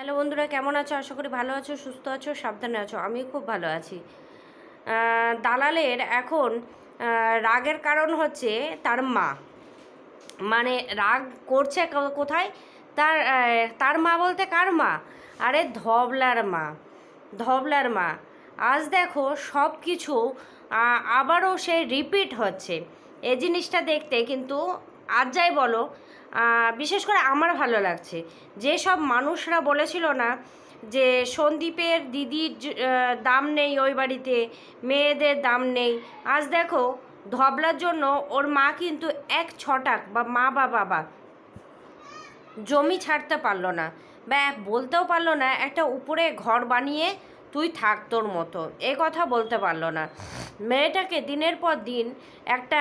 Hello বন্ধুরা, কেমন আছো? আশা করি ভালো আছো, সুস্থ আছো, সাবধানে আছো। আমি খুব ভালো আছি। দালালের এখন রাগের কারণ হচ্ছে তার মা। মানে রাগ করছে কোথায়? তার মা বলতে কার মা? আরে ধবলার মা। ধবলার মা। আজ দেখো সব কিছু আবারও সেই রিপিট হচ্ছে। এই জিনিসটা দেখতে কিন্তু আজ যাই বলো, বিশেষ করে আমার ভালো লাগছে। যেসব মানুষরা বলেছিল না যে সন্দীপের দিদির দাম নেই ওই বাড়িতে, মেয়েদের দাম নেই, আজ দেখো ধবলার জন্য ওর মা কিন্তু এক ছটাক বা মা বা বাবা জমি ছাড়তে পারলো না, বা বলতেও পারলো না একটা উপরে ঘর বানিয়ে তুই থাক তোর মতো, এ কথা বলতে পারলো না। মেয়েটাকে দিনের পর দিন একটা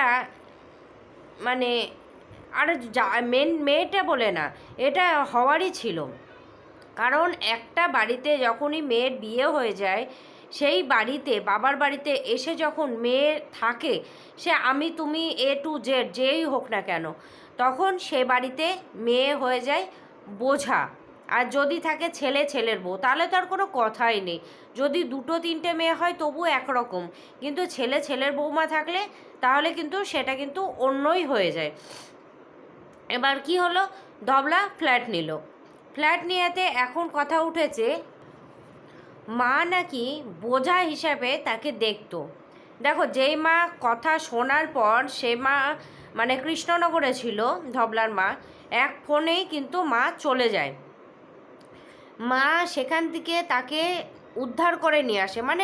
মানে আর মেয়েটা বলে না, এটা হওয়ারই ছিল। কারণ একটা বাড়িতে যখনই মেয়ের বিয়ে হয়ে যায়, সেই বাড়িতে বাবার বাড়িতে এসে যখন মেয়ে থাকে, সে আমি তুমি এ টু জেড যেই হোক না কেন, তখন সে বাড়িতে মেয়ে হয়ে যায় বোঝা। আর যদি থাকে ছেলে, ছেলের বউ, তাহলে তো আর কোনো কথাই নেই। যদি দুটো তিনটে মেয়ে হয় তবু একরকম, কিন্তু ছেলে, ছেলের বৌমা থাকলে তাহলে কিন্তু সেটা কিন্তু অন্যই হয়ে যায়। এবার কি হলো, ধবলা ফ্ল্যাট নিল। ফ্ল্যাট নিয়েতে এখন কথা উঠেছে মা নাকি বোঝা হিসাবে তাকে দেখতো। দেখো, যেই মা কথা শোনার পর সে মা মানে কৃষ্ণনগরে ছিল ধবলার মা, এক ফোনেই কিন্তু মা চলে যায়। মা সেখান থেকে তাকে উদ্ধার করে নিয়ে আসে। মানে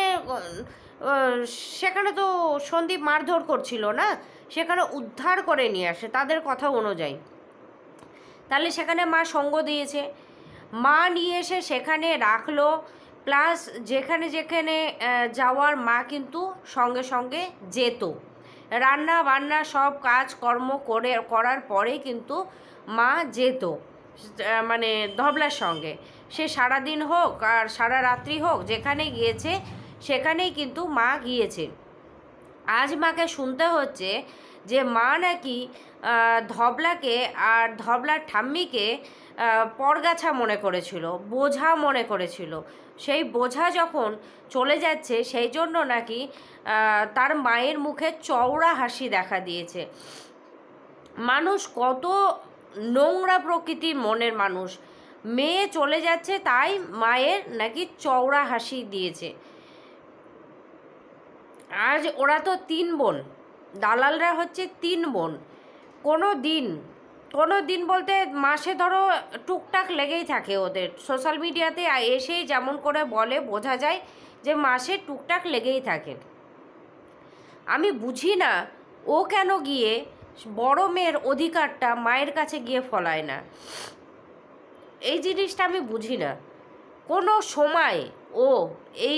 সেখানে তো সন্দীপ মারধর করছিল না, সেখানে উদ্ধার করে নিয়ে আসে তাদের কথা অনুযায়ী। তাহলে সেখানে মা সঙ্গ দিয়েছে, মা নিয়ে এসে সেখানে রাখলো। প্লাস যেখানে যেখানে যাওয়ার মা কিন্তু সঙ্গে সঙ্গে যেত। রান্না বান্না সব কাজকর্ম করার পরে কিন্তু মা যেত, মানে ধবলার সঙ্গে। সে সারাদিন হোক আর সারা রাত্রি হোক, যেখানে গিয়েছে সেখানেই কিন্তু মা গিয়েছে। আজ মাকে শুনতে হচ্ছে যে মা নাকি ধবলাকে আর ধবলার ঠাম্মিকে পরগাছা মনে করেছিল, বোঝা মনে করেছিল। সেই বোঝা যখন চলে যাচ্ছে, সেই জন্য নাকি তার মায়ের মুখে চওড়া হাসি দেখা দিয়েছে। মানুষ কত নোংরা প্রকৃতির মনের মানুষ! মেয়ে চলে যাচ্ছে তাই মায়ের নাকি চওড়া হাসি দিয়েছে। আজ ওরা তো 3 বোন, দালালরা হচ্ছে 3 বোন। কোনো দিন বলতে মাসে ধরো টুকটাক লেগেই থাকে ওদের। সোশ্যাল মিডিয়াতে এসেই যেমন করে বলে, বোঝা যায় যে মাসে টুকটাক লেগেই থাকে। আমি বুঝি না ও কেন গিয়ে বড় মেয়ের অধিকারটা মায়ের কাছে গিয়ে ফলায় না। এই জিনিসটা আমি বুঝি না। কোনো সময় ও এই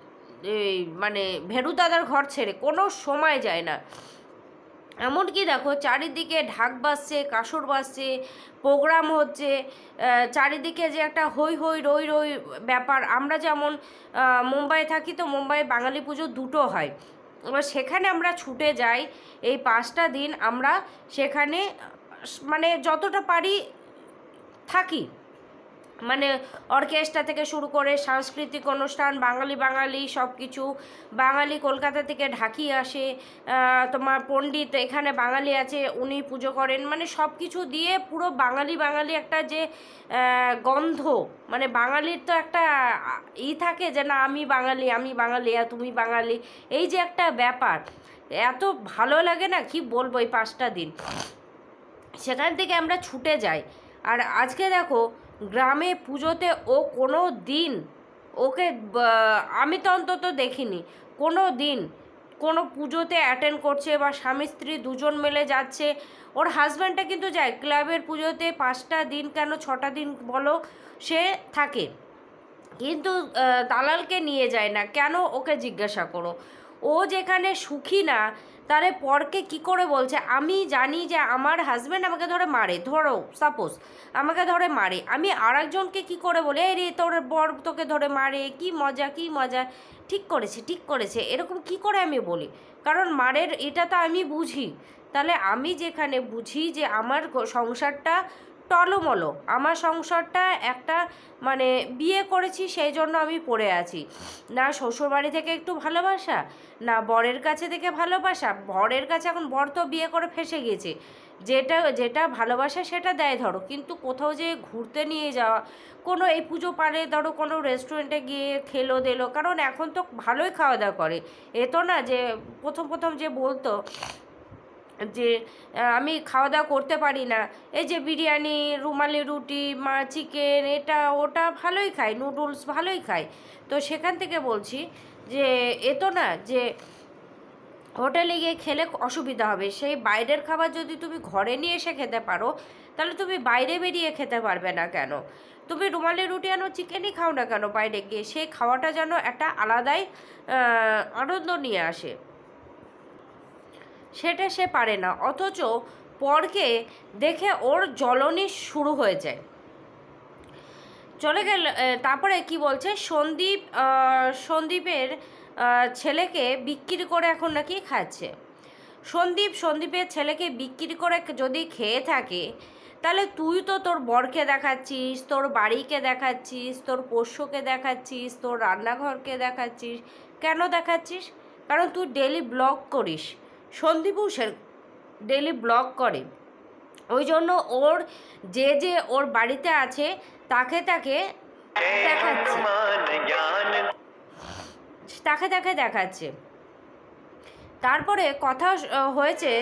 মানে ভেরু দাদার ঘর ছেড়ে কোনো সময় যায় না। এমনকি দেখো চারিদিকে ঢাক বাজছে, কাসর বাজছে, প্রোগ্রাম হচ্ছে, চারিদিকে যে একটা হই হই রই রই ব্যাপার। আমরা যেমন মুম্বাই থাকি, তো মুম্বাই বাঙালি পুজো দুটো হয়। এবার সেখানে আমরা ছুটে যাই, এই 5টা দিন আমরা সেখানে মানে যতটা পারি থাকি। মানে অর্কেস্ট্রা থেকে শুরু করে সাংস্কৃতিক অনুষ্ঠান, বাঙালি সব কিছু। বাঙালি কলকাতা থেকে ঢাকি আসে, তোমার পণ্ডিত এখানে বাঙালি আছে, উনি পুজো করেন। মানে সব কিছু দিয়ে পুরো বাঙালি একটা যে গন্ধ, মানে বাঙালির তো একটা থাকে যে না আমি বাঙালি আর তুমি বাঙালি, এই যে একটা ব্যাপার, এত ভালো লাগে না কি বলবো। এই 5টা দিন সেখান থেকে আমরা ছুটে যাই। আর আজকে দেখো গ্রামে পুজোতে ও কোনো দিন ওকে আমি তো অন্তত দেখিনি কোনো দিন কোনো পুজোতে অ্যাটেন্ড করছে, বা স্বামী স্ত্রী দুজন মিলে যাচ্ছে। ওর হাজব্যান্ডটা কিন্তু যায় ক্লাবের পুজোতে 5টা দিন কেন 6টা দিন বলো, সে থাকে, কিন্তু দালালকে নিয়ে যায় না কেন, ওকে জিজ্ঞাসা করো। ও যেখানে সুখী না, তাহলে পরকে কি করে বলছে আমি জানি যে আমার হাজব্যান্ড আমাকে ধরে মারে, ধরো সাপোজ আমাকে ধরে মারে, আমি আর একজনকে কী করে বলি এই রে তোর বর তোকে ধরে মারে, কি মজা কি মজা, ঠিক করেছে এরকম কি করে আমি বলি? কারণ মারের এটা তো আমি বুঝি। তাহলে আমি যেখানে বুঝি যে আমার সংসারটা টলমলো। আমার সংসারটা একটা মানে বিয়ে করেছি সেই জন্য আমি পড়ে আছি, না শ্বশুরবাড়ি থেকে একটু ভালোবাসা, না বরের কাছে থেকে ভালোবাসা। বরের কাছে এখন বর তো বিয়ে করে ফেঁসে গেছে, যেটা যেটা ভালোবাসা সেটা দেয় ধরো, কিন্তু কোথাও যে ঘুরতে নিয়ে যাওয়া, কোনো এই পুজো পারে ধরো কোনো রেস্টুরেন্টে গিয়ে খেলো দিলো, কারণ এখন তো ভালোই খাওয়া দাওয়া করে। এ তো না যে প্রথম প্রথম যে বলতো যে আমি খাওয়া দাওয়া করতে পারি না, এই যে বিরিয়ানি, রুমালি রুটি, চিকেন, এটা ওটা ভালোই খাই, নুডলস ভালোই খাই। তো সেখান থেকে বলছি যে এ তো না যে হোটেলে গিয়ে খেলে অসুবিধা হবে, সেই বাইরের খাবার যদি তুমি ঘরে নিয়ে এসে খেতে পারো, তাহলে তুমি বাইরে বেরিয়ে খেতে পারবে না কেন? তুমি রুমালি রুটি আনো, চিকেনই খাও না কেন বাইরে গিয়ে, সেই খাওয়াটা যেন একটা আলাদাই আনন্দ নিয়ে আসে, সেটা সে পারে না। অথচ পরকে দেখে ওর জ্বলনি শুরু হয়ে যায়। চলে গেল। তারপরে কি বলছে, সন্দীপের ছেলেকে বিক্রি করে এখন নাকি খাচ্ছে। সন্দীপের ছেলেকে বিক্রি করে যদি খেয়ে থাকে, তাহলে তুই তো তোর বরকে দেখাচ্ছিস, তোর বাড়িকে দেখাচ্ছিস, তোর পোষ্যকে দেখাচ্ছিস, তোর রান্নাঘরকে দেখাচ্ছিস। কেন দেখাচ্ছিস? কারণ তুই ডেলি ব্লগ করিস। সন্দীপও সে ডেলি ব্লগ করে, ওই জন্য ওর যে ওর বাড়িতে আছে তাকে দেখাচ্ছে, তাকে দেখাচ্ছে। তারপরে কথা হয়েছে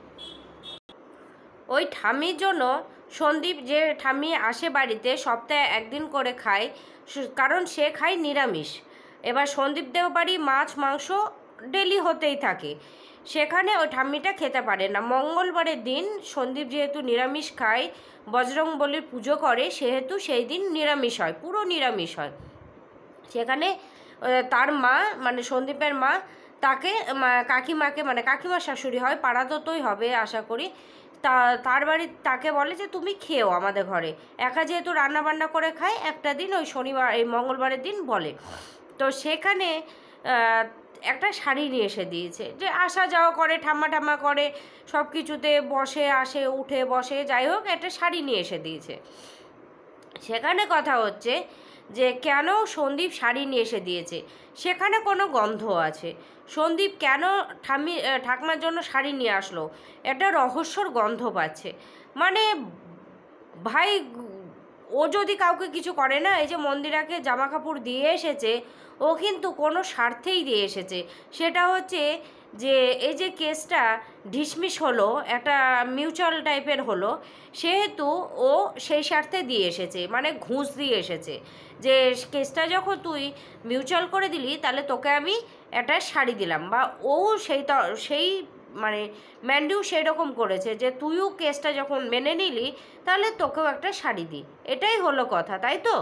ওই ঠাম্মির জন্য। সন্দীপ যে ঠাম্মি আসে বাড়িতে সপ্তাহে একদিন করে খায়, কারণ সে খায় নিরামিষ। এবার সন্দীপদেও বাড়ি মাছ মাংস ডেলি হতেই থাকে, সেখানে ওই ঠাম্মিটা খেতে পারে না। মঙ্গলবারের দিন সন্দীপ যেহেতু নিরামিষ খায়, বজরংবলীর পুজো করে, সেহেতু সেই দিন নিরামিষ হয়, পুরো নিরামিষ হয়। সেখানে তার মা মানে সন্দীপের মা তাকে কাকিমাকে, মানে কাকিমার শাশুড়ি হয়, পাড়াতোই হবে আশা করি, তার বাড়ি তাকে বলে যে তুমি খেও আমাদের ঘরে, একা যেহেতু রান্না বান্না করে খায়, একটা দিন ওই শনিবার এই মঙ্গলবারের দিন বলে। তো সেখানে একটা শাড়ি নিয়ে এসে দিয়েছে, যে আসা যাওয়া করে, ঠাম্মা করে, সব কিছুতে বসে, আসে, উঠে বসে, যাই হোক একটা শাড়ি নিয়ে এসে দিয়েছে। সেখানে কথা হচ্ছে যে কেন সন্দীপ শাড়ি নিয়ে এসে দিয়েছে, সেখানে কোনো গন্ধ আছে। সন্দীপ কেন ঠাকমার জন্য শাড়ি নিয়ে আসলো, একটা রহস্যর গন্ধ পাচ্ছে। মানে ভাই, ও যদি কাউকে কিছু করে না, এই যে মন্দিরাকে জামা কাপড় দিয়ে এসেছে, ও কিন্তু কোনো স্বার্থেই দিয়ে এসেছে। সেটা হচ্ছে যে এই যে কেসটা ঢিসমিস হলো, একটা মিউচুয়াল টাইপের হলো, সেহেতু ও সেই স্বার্থে দিয়ে এসেছে, মানে ঘুষ দিয়ে এসেছে, যে কেসটা যখন তুই মিউচুয়াল করে দিলি, তাহলে তোকে আমি একটা শাড়ি দিলাম। বা ও সেই মানে ম্যান্ডিউ সেই রকম করেছে যে তুইও কেসটা যখন মেনে নিলি, তাহলে তোকেও একটা শাড়ি দিই, এটাই হলো কথা, তাই তো?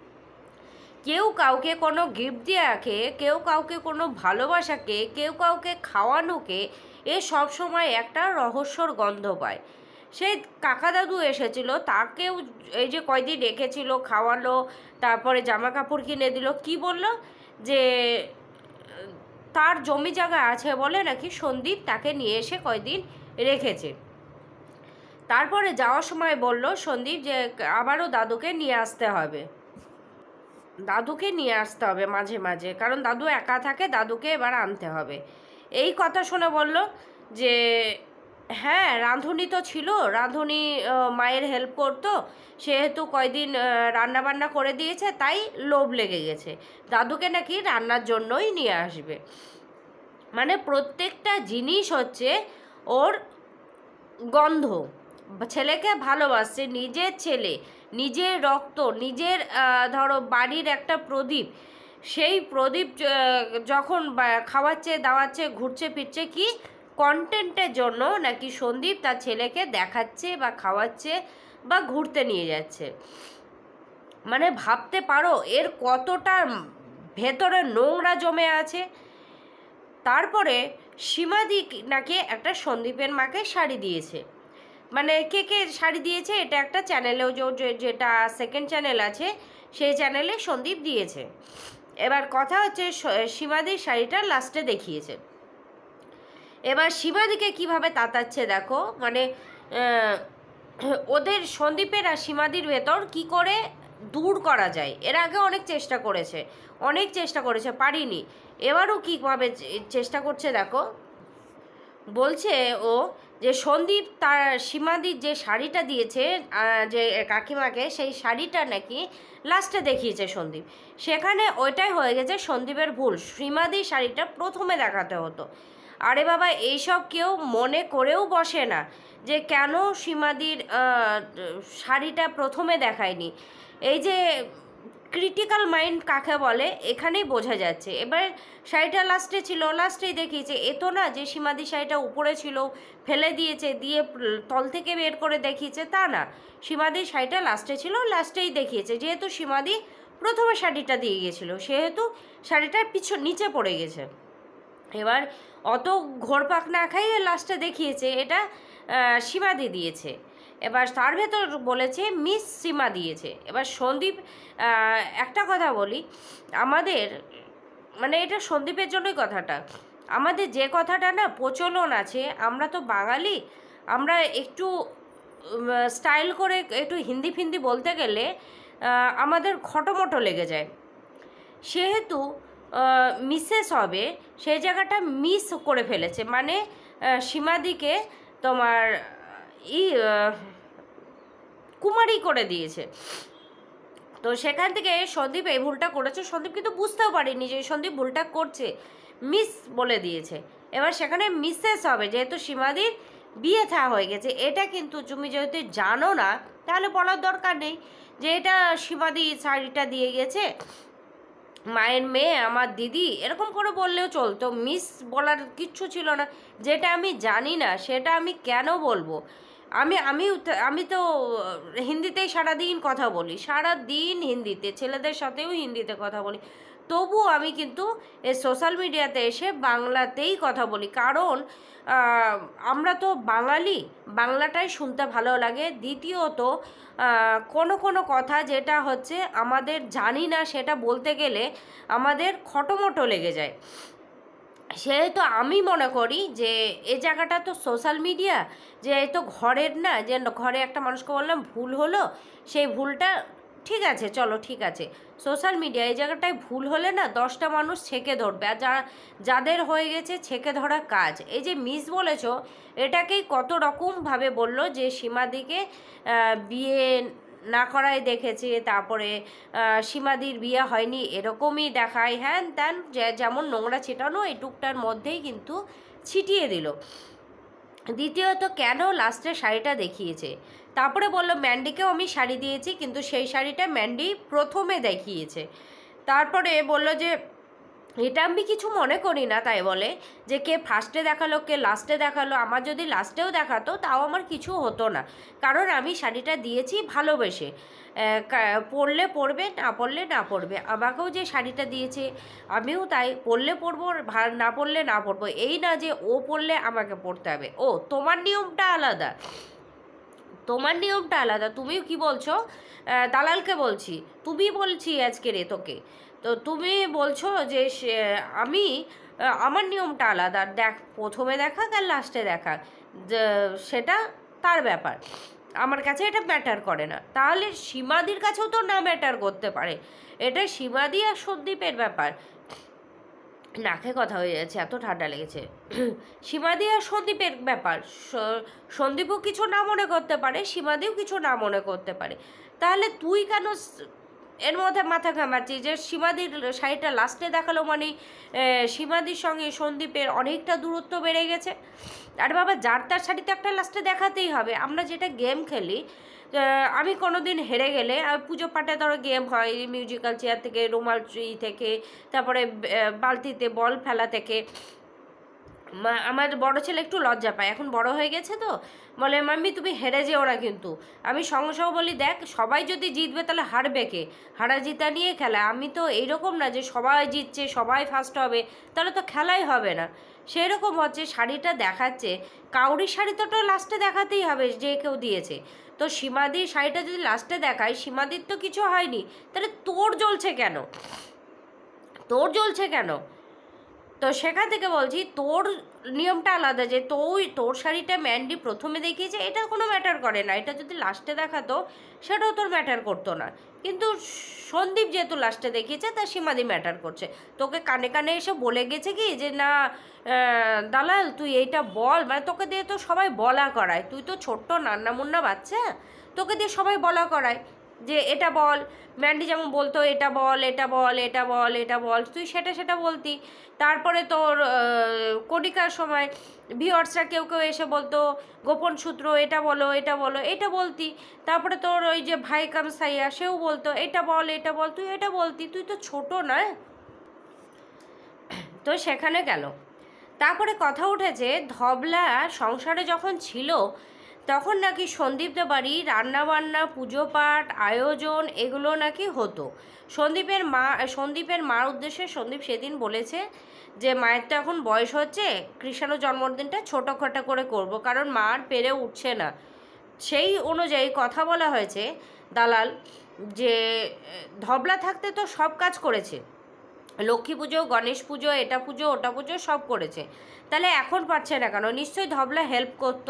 কেউ কাউকে কোনো গিফট দেওয়াকে, কেউ কাউকে কোনো ভালোবাসাকে, কেউ কাউকে খাওয়ানোকে, এ সব সময় একটা রহস্যর গন্ধ পায়। সেই কাকা দাদু এসেছিল, তাকেও এই যে কয়দিন রেখেছিল, খাওয়ালো, তারপরে জামা কাপড় কিনে দিল, কি বলল যে তার জমি জায়গা আছে বলে নাকি সন্দীপ তাকে নিয়ে এসে কয়দিন রেখেছে। তারপরে যাওয়ার সময় বলল সন্দীপ যে আবারও দাদুকে নিয়ে আসতে হবে, মাঝে মাঝে, কারণ দাদু একা থাকে, দাদুকে এবার আনতে হবে। এই কথা শুনে বলল যে হ্যাঁ, রাঁধুনি তো ছিল, রাঁধুনি মায়ের হেল্প করতো, সেহেতু কয়দিন রান্নাবান্না করে দিয়েছে, তাই লোভ লেগে গেছে, দাদুকে নাকি রান্নার জন্যই নিয়ে আসবে। মানে প্রত্যেকটা জিনিস হচ্ছে ওর গন্ধ। ছেলেকে ভালোবাসছে, নিজের ছেলে, নিজের রক্ত, নিজের ধরো বাড়ির একটা প্রদীপ, সেই প্রদীপ যখন খাওয়াচ্ছে, দাওয়াচ্ছে, ঘুরছে ফিরছে, কি কন্টেন্টের জন্য নাকি সন্দীপ তার ছেলেকে দেখাচ্ছে বা খাওয়াচ্ছে বা ঘুরতে নিয়ে যাচ্ছে। মানে ভাবতে পারো এর কতটা ভেতরে নোংরা জমে আছে। তারপরে সীমাদি নাকি একটা সন্দীপের মাকে শাড়ি দিয়েছে, মানে কে শাড়ি দিয়েছে, এটা একটা চ্যানেলেও যেটা সেকেন্ড চ্যানেল আছে, সেই চ্যানেলে সন্দীপ দিয়েছে। এবার কথা হচ্ছে সীমাদির শাড়িটা লাস্টে দেখিয়েছে। এবার সীমাদিকে কিভাবে তাতাচ্ছে দেখো, মানে ওদের সন্দীপের আর সীমাদির ভেতর কি করে দূর করা যায়। এর আগে অনেক চেষ্টা করেছে, পারিনি। এবারও কীভাবে চেষ্টা করছে দেখো। বলছে ও যে সন্দীপ তার সীমাদির যে শাড়িটা দিয়েছে যে কাকিমাকে, সেই শাড়িটা নাকি লাস্টে দেখিয়েছে সন্দীপ। সেখানে ওইটাই হয়ে গেছে সন্দীপের ভুল, সীমাদির শাড়িটা প্রথমে দেখাতে হতো। আরে বাবা, এইসব কেউ মনে করেও বসে না যে কেন সীমাদির শাড়িটা প্রথমে দেখায়নি। এই যে ক্রিটিক্যাল মাইন্ড কাকে বলে এখানেই বোঝা যাচ্ছে। এবার শাড়িটা লাস্টে ছিল, লাস্টেই দেখিয়েছে। এ তো না যে সীমাদি শাড়িটা উপরে ছিল, ফেলে দিয়েছে, দিয়ে তল থেকে বের করে দেখিয়েছে, তা না। সীমাদির শাড়িটা লাস্টে ছিল, লাস্টেই দেখিয়েছে। যেহেতু সীমাদি প্রথমে শাড়িটা দিয়ে গিয়েছিল, সেহেতু শাড়িটা নিচে পড়ে গেছে। এবার অত ঘোরপাক না খাইয়ে লাস্টে দেখিয়েছে এটা সীমাদি দিয়েছে। এবার তার ভেতর বলেছে মিস সীমা দিয়েছে। এবার সন্দীপ, একটা কথা বলি, আমাদের মানে এটা সন্দীপের জন্যই কথাটা, আমাদের যে কথাটা না প্রচলন আছে, আমরা তো বাঙালি, আমরা একটু স্টাইল করে একটু হিন্দি ফিন্দি বলতে গেলে আমাদের খটোমটো লেগে যায়। সেহেতু মিসেস হবে, সেই জায়গাটা মিস করে ফেলেছে, মানে সীমাদিকে তোমার কুমারী করে দিয়েছে। তো সেখান থেকে সন্দীপ এই ভুলটা করেছে। সন্দীপ কিন্তু বুঝতেও পারেনি যে সন্দীপ ভুলটা করছে, মিস বলে দিয়েছে। এবার সেখানে মিসেস হবে, যেহেতু সীমাদির বিয়ে থা হয়ে গেছে। এটা কিন্তু তুমি যেহেতু জানো না, তাহলে বলার দরকার নেই যে এটা সীমাদি শাড়িটা দিয়ে গেছে, মায়ের মেয়ে, আমার দিদি, এরকম করে বললেও চলতো। মিস বলার কিচ্ছু ছিল না। যেটা আমি জানি না সেটা আমি কেন বলবো? আমি আমি আমি তো হিন্দিতেই সারাদিন কথা বলি, সারাদিন হিন্দিতে, ছেলেদের সাথেও হিন্দিতে কথা বলি। তবুও আমি কিন্তু এই সোশ্যাল মিডিয়াতে এসে বাংলাতেই কথা বলি, কারণ আমরা তো বাঙালি, বাংলাটাই শুনতে ভালো লাগে। দ্বিতীয়ত কোনো কোনো কথা যেটা হচ্ছে আমাদের জানি না, সেটা বলতে গেলে আমাদের খটোমটো লেগে যায়। সেহেতু আমি মনে করি যে এই জায়গাটা তো সোশ্যাল মিডিয়া, যে এই তো ঘরের না, যে ঘরে একটা মানুষকে বললাম ভুল হলো, সেই ভুলটা ঠিক আছে, চলো ঠিক আছে। সোশ্যাল মিডিয়া এই জায়গাটায় ভুল হলে না 10টা মানুষ ছেঁকে ধরবে, আর যাদের হয়ে গেছে ছেঁকে ধরা কাজ। এই যে মিস বলেছো, এটাকেই কত রকমভাবে বললো যে সীমাদিকে বিয়ে না করাই দেখেছে, তারপরে সীমাদির বিয়ে হয়নি এরকমই দেখায়, হ্যান ত্যান, যেমন নোংরা ছিটানো এই টুকটার মধ্যেই কিন্তু ছিটিয়ে দিল। দ্বিতীয়ত কেন লাস্টে শাড়িটা দেখিয়েছে, তারপরে বললো ম্যান্ডিকেও আমি শাড়ি দিয়েছি, কিন্তু সেই শাড়িটা ম্যান্ডি প্রথমে দেখিয়েছে। তারপরে বলল যে এটা আমি কিছু মনে করি না, তাই বলে যে কে ফার্স্টে দেখালো কে লাস্টে দেখালো। আমার যদি লাস্টেও দেখাতো তাও আমার কিছু হতো না, কারণ আমি শাড়িটা দিয়েছি ভালোবেসে। পরলে পরবে, না পরলে না পরবে। আমাকেও যে শাড়িটা দিয়েছে আমিও তাই, পরলে পরবো, না পরলে না পরবো। এই না যে ও পরলে আমাকে পরতে হবে। ও তোমার নিয়মটা আলাদা, তোমার নিয়মটা আলাদা। তুমিও কি বলছো, দালালকে বলছি, তুমি বলছি আজকে রে তোকে, তো তুমি বলছো যে আমি আমার নিয়মটা আলাদা। দেখ, প্রথমে দেখাক আর লাস্টে দেখাক, সেটা তার ব্যাপার, আমার কাছে এটা ম্যাটার করে না। তাহলে সীমাদির কাছেও তো না ম্যাটার করতে পারে, এটা সীমাদি আর সন্দীপের ব্যাপার। নাকে কথা হয়ে যাচ্ছে, এত ঠান্ডা লেগেছে। সীমাদি আর সন্দীপের ব্যাপার, সন্দীপও কিছু না মনে করতে পারে, সীমাদিও কিছু না মনে করতে পারে। তাহলে তুই কেন এর মধ্যে মাথা ঘামাচ্ছিস যে সীমাদির শাড়িটা লাস্টে দেখালো মানে সীমাদির সঙ্গে সন্দীপের অনেকটা দূরত্ব বেড়ে গেছে? আর বাবা, যার তার শাড়িতে একটা লাস্টে দেখাতেই হবে। আমরা যেটা গেম খেলি, আমি কোনো দিন হেরে গেলে, পুজো পাঠে ধরো গেম হয়, মিউজিক্যাল চেয়ার থেকে, রুমাল থেকে, তারপরে বালতিতে বল ফেলা থেকে, আমার বড় ছেলে একটু লজ্জা পায়, এখন বড় হয়ে গেছে তো, বলে মাম্মি তুমি হেরে যেও না। কিন্তু আমি সঙ্গে সঙ্গে বলি, দেখ সবাই যদি জিতবে তাহলে হারবে কে? হারা জিতা নিয়ে খেলা। আমি তো এইরকম না যে সবাই জিতছে সবাই ফার্স্ট হবে, তাহলে তো খেলাই হবে না। সেই রকম হচ্ছে, শাড়িটা দেখাচ্ছে, কাউরির শাড়ি তো লাস্টে দেখাতেই হবে যে কেউ দিয়েছে। তো সীমাদির শাড়িটা যদি লাস্টে দেখায়, সীমাদির তো কিছু হয়নি, তাহলে তোর জ্বলছে কেন? তোর জ্বলছে কেন? তো সেখান থেকে বলছি তোর নিয়মটা আলাদা, যে তোর শাড়িটা ম্যান্ডি প্রথমে দেখিয়েছে, এটা কোনো ম্যাটার করে না, এটা যদি লাস্টে দেখাতো সেটাও তোর ম্যাটার করতো না, কিন্তু সন্দীপ যেহেতু লাস্টে দেখিয়েছে তার সীমাদি ম্যাটার করছে। তোকে কানে কানে এসে বলে গেছে কি যে না দালাল তুই এইটা বল, মানে তোকে দিয়ে তো সবাই বলা করায়, তুই তো ছোট্ট নান্না মুন্না বাচ্চা, তোকে দিয়ে সবাই বলা করায় যে এটা বল। ম্যান্ডি যেমন বলতো এটা বল, এটা বল, এটা বল, এটা বল, তুই সেটা বলতি। তারপরে তোর কণিকার সময় ভিউয়ার্সরা কেউ কেউ এসে বলতো গোপন সূত্র এটা বলো, এটা বলো, এটা বলতি। তারপরে তোর ওই যে ভাই কাম সাইয়া সেও বলতো এটা বল, এটা বল, তুই এটা বলতি, তুই তো ছোট নয়। তো সেখানে গেল। তারপরে কথা উঠেছে ধবলা সংসারে যখন ছিল তখন নাকি সন্দীপদের বাড়ি রান্নাবান্না, পুজো পাঠ, আয়োজন এগুলো নাকি হতো। সন্দীপের মার উদ্দেশ্যে সন্দীপ সেদিন বলেছে যে মায়ের তো এখন বয়স হচ্ছে, কৃষাণু জন্মদিনটা ছোটোখাটো করে করব, কারণ মার পেরে উঠছে না। সেই অনুযায়ী কথা বলা হয়েছে দালাল যে ধবলা থাকতে তো সব কাজ করেছে, লক্ষ্মী পুজো, গণেশ পুজো, এটা পুজো, ওটা পুজো সব করেছে, তাহলে এখন পারছে না কেন? নিশ্চয়ই ধবলা হেল্প করতো।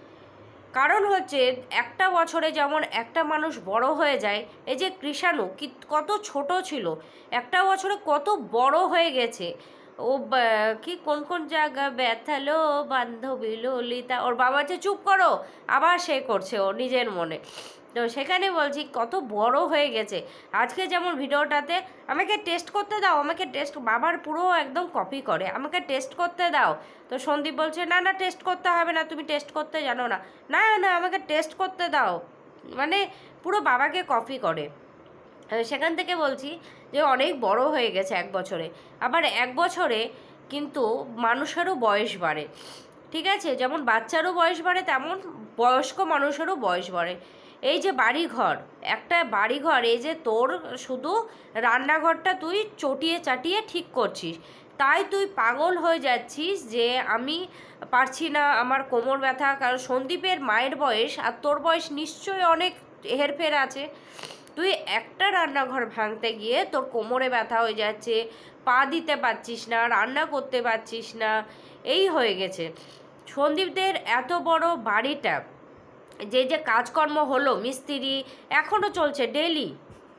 কারণ হচ্ছে একটা বছরে যেমন একটা মানুষ বড় হয়ে যায়, এই যে কৃষাণু কত ছোট ছিল, একটা বছরে কত বড় হয়ে গেছে। ও কি কোন কোন জায়গা ব্যথালো বান্ধবী ললিতা, ওর বাবা যে চুপ করো, আবার সে করছে ও নিজের মনে। তো সেখানে বলছি কত বড় হয়ে গেছে। আজকে যেমন ভিডিওটাতে আমাকে টেস্ট করতে দাও, আমাকে টেস্ট, বাবার পুরো একদম কপি করে, আমাকে টেস্ট করতে দাও। তো সন্দীপ বলছে না না টেস্ট করতে হবে না, তুমি টেস্ট করতে জানো না, না না আমাকে টেস্ট করতে দাও, মানে পুরো বাবাকে কপি করে। সেখান থেকে বলছি যে অনেক বড় হয়ে গেছে এক বছরে। আবার এক বছরে কিন্তু মানুষেরও বয়স বাড়ে, ঠিক আছে? যেমন বাচ্চারও বয়স বাড়ে তেমন বয়স্ক মানুষেরও বয়স বাড়ে। এই যে বাড়িঘর, একটা বাড়িঘর, এই যে তোর শুধু রান্নাঘরটা তুই চটিয়ে চাটিয়ে ঠিক করছিস, তাই তুই পাগল হয়ে যাচ্ছিস যে আমি পারছি না, আমার কোমর ব্যথা। কারণ সন্দীপের মায়ের বয়স আর তোর বয়স নিশ্চয়ই অনেক হেরফের আছে। তুই একটা রান্নাঘর ভাঙতে গিয়ে তোর কোমরে ব্যথা হয়ে যাচ্ছে, পা দিতে পারছিস না, রান্না করতে পারছিস না, এই হয়ে গেছে। সন্দীপদের এত বড় বাড়িটা, যে যে কাজকর্ম হলো, মিস্ত্রি এখনও চলছে ডেলি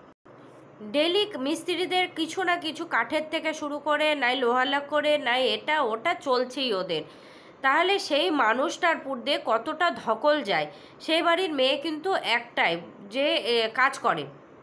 ডেলি, মিস্ত্রিদের কিছু না কিছু কাঠের থেকে শুরু করে নাই লোহালা করে নাই এটা ওটা চলছেই ওদের। তাহলে সেই মানুষটার পুরদে কতটা ধকল যায়। সেই বাড়ির মেয়ে কিন্তু একটাই যে কাজ করে,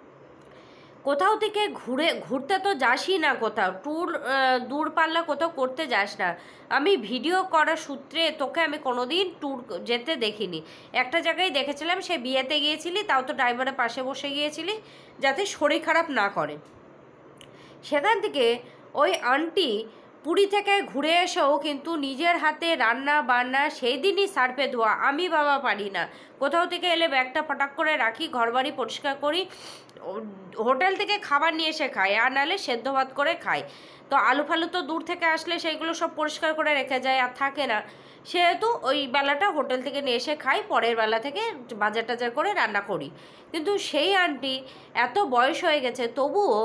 কোথাও থেকে ঘুরতে তো যাসই না, কোথাও দূরপাল্লা কোথাও করতে যাস না। আমি ভিডিও করার সূত্রে তোকে আমি কোনোদিন ট্যুর যেতে দেখিনি। একটা জায়গায় দেখেছিলাম, সে বিয়েতে গিয়েছিলি, তাও তো ড্রাইভারের পাশে বসে গিয়েছিলি যাতে শরীর খারাপ না করে। সেখান থেকে ওই আন্টি পুরী থেকে ঘুরে এসেও কিন্তু নিজের হাতে রান্না বান্না, সেই দিনই সার্ফে ধোয়া। আমি বাবা পারি না, কোথাও থেকে এলে ব্যাগটা ফটাক করে রাখি, ঘরবাড়ি পরিষ্কার করি, হোটেল থেকে খাবার নিয়ে এসে খাই, আর নাহলে সেদ্ধ ভাত করে খাই। তো আলু ফালু তো দূর থেকে আসলে সেইগুলো সব পরিষ্কার করে রেখে যায়, আর থাকে না, সেহেতু ওই বেলাটা হোটেল থেকে নিয়ে এসে খাই, পরের বেলা থেকে বাজার টাজার করে রান্না করি। কিন্তু সেই আন্টি এত বয়স হয়ে গেছে তবুও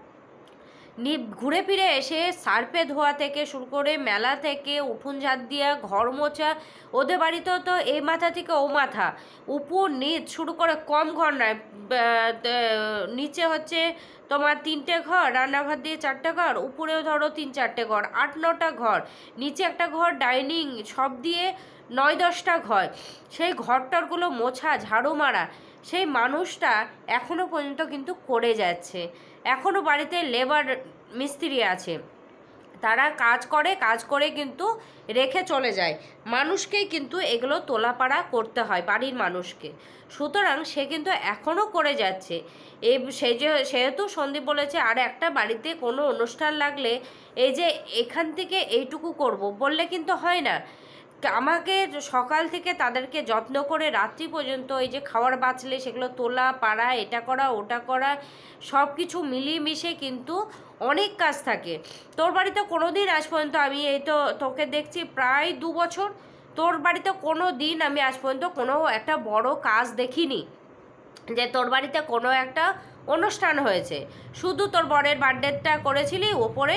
ঘুরে ফিরে এসে সার্ফে ধোয়া থেকে শুরু করে মেলা থেকে উঠোন ঝাড় দিয়া, ঘর মোছা, ওদের বাড়িতেও তো এই মাথা থেকে ও মাথা, উপর নিচ শুরু করে, কম ঘর নয়, নিচে হচ্ছে তোমার 3টে ঘর, রান্নাঘর দিয়ে 4টে ঘর, উপরেও ধরো 3-4টে ঘর, 8-9টা ঘর, নিচে একটা ঘর, ডাইনিং, সব দিয়ে 9-10টা ঘর। সেই ঘরটারগুলো মোছা, ঝাড়ু মারা, সেই মানুষটা এখনও পর্যন্ত কিন্তু করে যাচ্ছে। এখনও বাড়িতে লেবার মিস্ত্রি আছে, তারা কাজ করে কিন্তু রেখে চলে যায়। মানুষকেই কিন্তু এগুলো তোলাপাড়া করতে হয়, বাড়ির মানুষকে। সুতরাং সে কিন্তু এখনও করে যাচ্ছে। সেহেতু সন্দীপ বলেছে আর একটা বাড়িতে কোনো অনুষ্ঠান লাগলে এই যে এখান থেকে এইটুকু করব বললে কিন্তু হয় না। আমাকে সকাল থেকে তাদেরকে যত্ন করে রাত্রি পর্যন্ত এই যে খাবার বাঁচলে সেগুলো তোলা পাড়া, এটা করা ওটা করা, সব কিছু মিলিয়ে মিশে কিন্তু অনেক কাজ থাকে। তোর বাড়িতে কোনো দিন আজ পর্যন্ত, আমি এই তো তোকে দেখছি প্রায় 2 বছর, তোর বাড়িতে কোনো দিন আমি আজ পর্যন্ত কোনো একটা বড় কাজ দেখিনি যে তোর বাড়িতে কোনো একটা অনুষ্ঠান হয়েছে। শুধু তোর বরের বার্থডেটা করেছিলি, ওপরে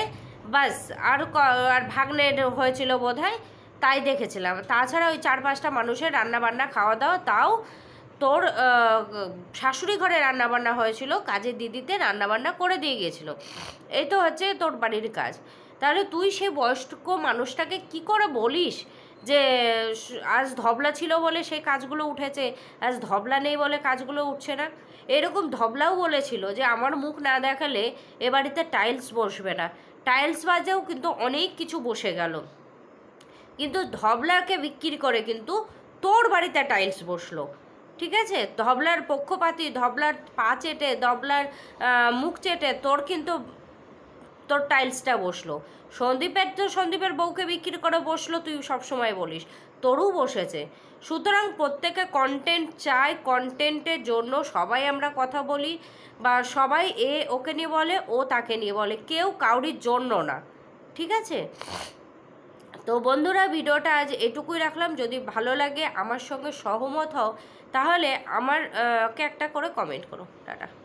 বাস। আর ভাগ্নের হয়েছিল বোধহয়, তাই দেখেছিলাম। তাছাড়া ওই 4-5টা মানুষের রান্নাবান্না খাওয়া দাওয়া, তাও তোর শাশুড়ি ঘরে রান্নাবান্না হয়েছিল, কাজের দিদিতে রান্নাবান্না করে দিয়ে গিয়েছিল। এই তো হচ্ছে তোর বাড়ির কাজ। তাহলে তুই সেই বয়স্ক মানুষটাকে কি করে বলিস যে আজ ধবলা ছিল বলে সেই কাজগুলো উঠেছে, আজ ধবলা নেই বলে কাজগুলো উঠছে না? এরকম ধবলাও বলেছিল যে আমার মুখ না দেখালে এ বাড়িতে টাইলস বসবে না। টাইলস বাজেও কিন্তু অনেক কিছু বসে গেল, কিন্তু ধবলাকে বিক্রি করে কিন্তু তোর বাড়িতে টাইলস বসলো। ঠিক আছে, ধবলার পক্ষপাতী, ধবলার পা চেটে, ধবলার মুখ চেটে তোর টাইলসটা বসলো। সন্দীপের বউকে বিক্রি করে বসলো, তুই সবসময় বলিস, তোরও বসেছে। সুতরাং প্রত্যেকে কন্টেন্ট চায়, কন্টেন্টের জন্য সবাই আমরা কথা বলি, বা সবাই ওকে নিয়ে বলে, ও তাকে নিয়ে বলে, কেউ কাউরির জন্য না। ঠিক আছে, তো বন্ধুরা ভিডিওটা আজ এটুকুই রাখলাম। যদি ভালো লাগে, আমার সঙ্গে সহমত হও, তাহলে কে একটা করে কমেন্ট করো। টাটা।